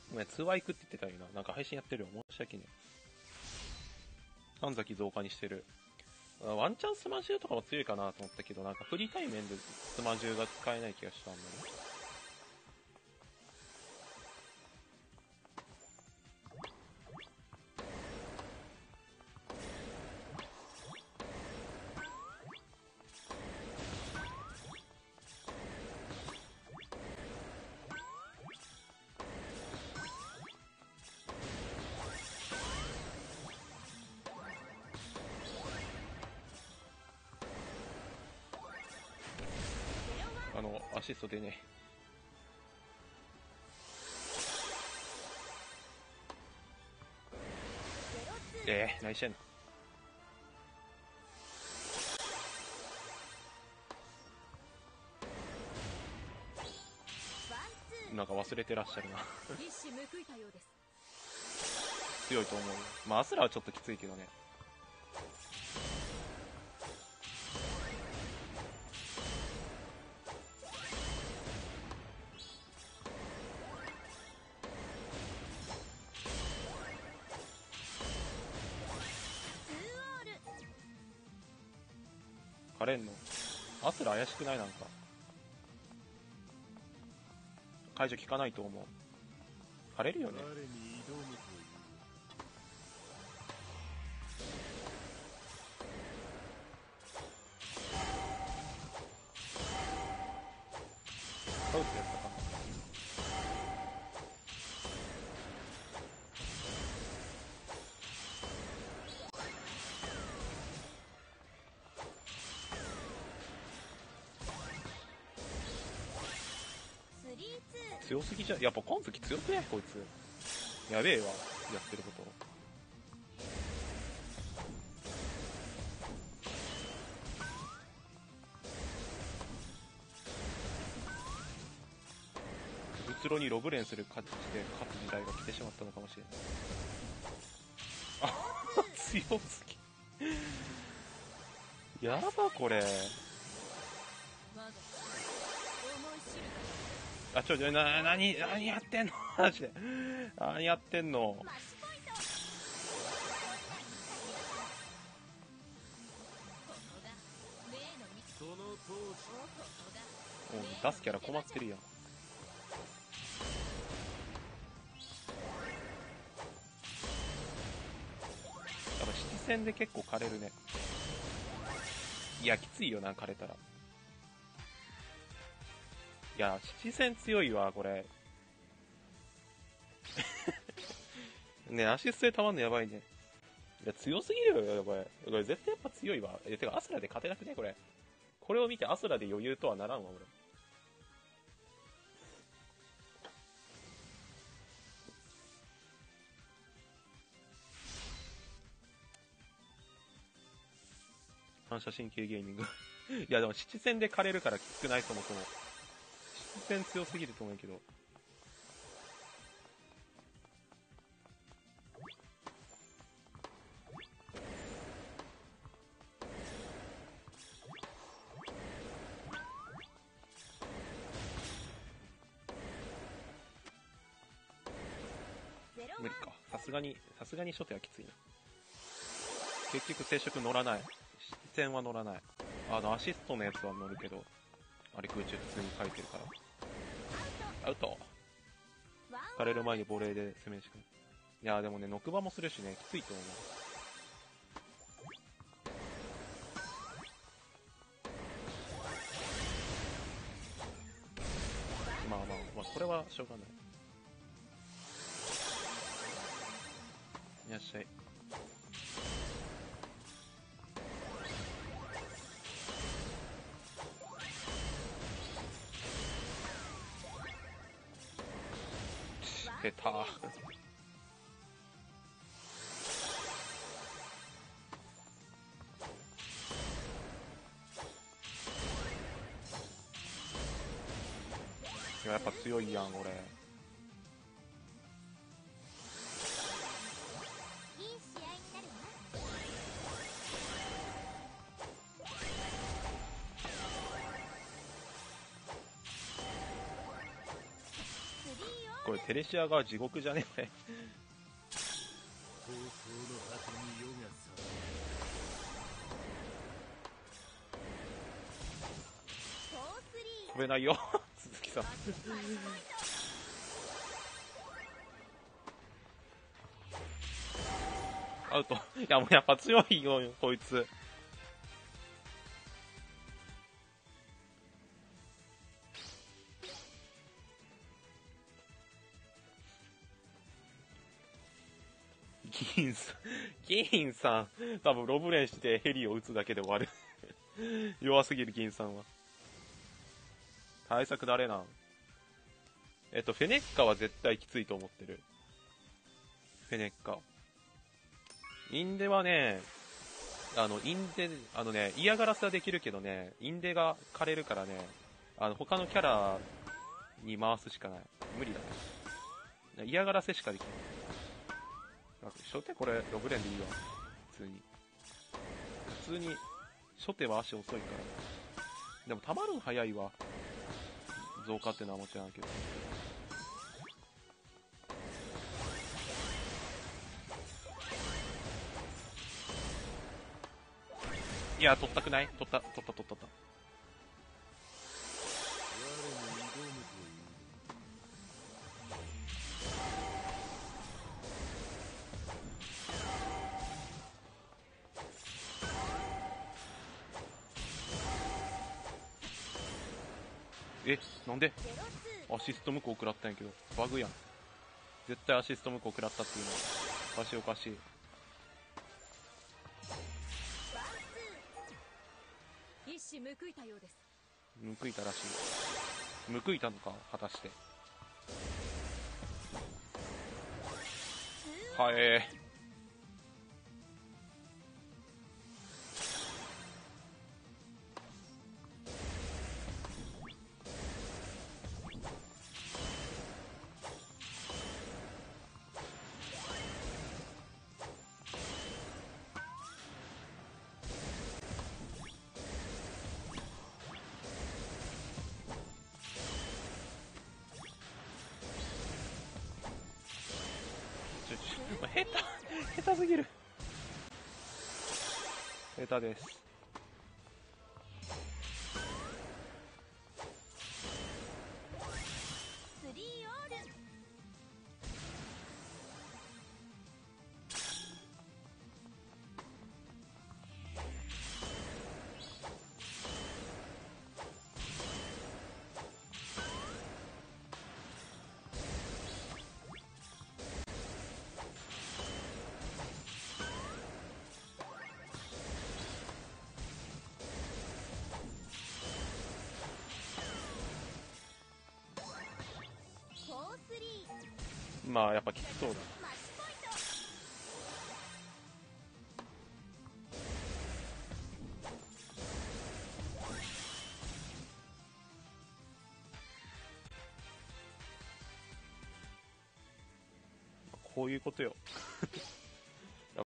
ごめん、通話行くって言ってたよな。なんか配信やってるよ。申し訳ねえ。神崎増加にしてる。ワンチャンスマジューとかも強いかなと思ったけど、なんかフリー対面でスマジューが使えない気がしたんだよ。アシストでね。何してんの。なんか忘れてらっしゃるな。強いと思うよ。まあアスラはちょっときついけどね。カレンのアスラ怪しくない？なんか解除効かないと思う。晴れるよね。サウスやったかな。強すぎじゃ、やっぱ今月強くねこいつ。やべえわ、やってること。うつろにロブレンする勝ちで勝つ時代が来てしまったのかもしれない。あ強すぎやばこれ。あ、何やってんのマジで。何やってんの。出すキャラ困ってるやん。やっぱ七戦で結構枯れるね。いやきついよな、枯れたら。いや七戦強いわこれ。ね、アシストでたまんのやばいね。いや強すぎるよこれ絶対やっぱ強いわ。てかアスラで勝てなくねこれ。これを見てアスラで余裕とはならんわ俺。反射神経ゲーミングいやでも七戦で枯れるからきつくない？そもそも七戦強すぎると思うけど。無理か。さすがに初手はきついな。結局接触乗らない。七戦は乗らない。アシストのやつは乗るけど、あれ空中普通に書いてるから。アウト。される前にボレーで攻めるしかない。いやでもね、ノクバもするしね、きついと思う。まあこれはしょうがない。いらっしゃい。出たやっぱ強いやん俺。ここれテレシアが地獄じゃねこれ。飛べないよ鈴木さんアウト。いやもうやっぱ強いよこいつ。銀さん多分ロブレンしてヘリを撃つだけで終わる弱すぎる銀さんは。対策誰なん？フェネッカは絶対きついと思ってる。フェネッカ。インデはね、インデ、嫌がらせはできるけどね、インデが枯れるからね、他のキャラに回すしかない。無理だね。嫌がらせしかできない。初手これ、ロブレンでいいわ。普通に。普通に、初手は足遅いから。でも、溜まるん早いわ。増加ってのはもちろんあるけど。いや、取ったくない？取った。なんでアシスト向こう食らったんやけど。バグやん。絶対アシスト向こう食らったっていうのは。おかしい。 一矢報いたようです。 報いたらしい。報いたのか果たして。はえー。下手すぎる。下手です。まあやっぱきつそうだ。こういうことよ